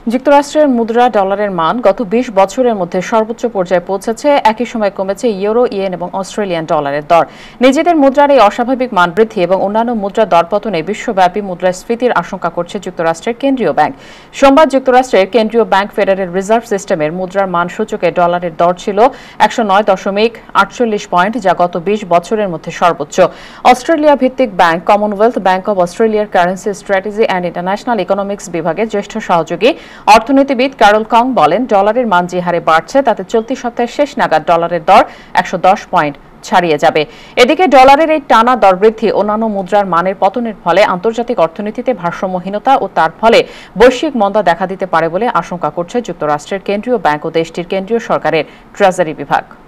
যুক্তরাষ্ট্রের মুদ্রা ডলারের মান গত ২০ বছরের মধ্যে সর্বোচ্চ পর্যায়ে পৌঁছেছে। একই সময় কমেছে ইউরো, ইয়েন এবং অস্ট্রেলিয়ান ডলারের দর। নিজেদের মুদ্রার এই অস্বাভাবিক মান বৃদ্ধি এবং অন্যান্য মুদ্রা দরপতনে বিশ্বব্যাপী মুদ্রাস্ফীতির আশঙ্কা করছে যুক্তরাষ্ট্রের কেন্দ্রীয় ব্যাংক। সোমবার যুক্তরাষ্ট্রের কেন্দ্রীয় ব্যাংক ফেডারেল রিজার্ভ সিস্টেমের মুদ্রার মান সূচকে ডলারের দর ছিল ১০৯.৪৮ পয়েন্ট, যা গত ২০ বছরের মধ্যে সর্বোচ্চ। অস্ট্রেলিয়া ভিত্তিক ব্যাংক কমনওয়েলথ ব্যাংক অব অস্ট্রেলিয়ার currency strategy and international economics বিভাগের জ্যেষ্ঠ সহযোগী অর্থনীতিবিদ ক্যারল কং বলেন, ডলারের মান যে হারে বাড়ছে তাতে চলতি সপ্তাহের শেষ নাগাদ ডলারের দর ১১০ পয়েন্ট ছাড়িয়ে যাবে। এদিকে ডলারের এই টানা দরবৃদ্ধি অন্যান্য মুদ্রার মানের পতনের ফলে আন্তর্জাতিক অর্থনীতিতে ভারসাম্যহীনতা ও তার ফলে বৈশ্বিক মন্দা দেখা দিতে পারে বলে আশঙ্কা করছে যুক্তরাষ্ট্রের কেন্দ্রীয় ব্যাংক ও দেশটির কেন্দ্রীয় সরকারের ট্রেজারি বিভাগ।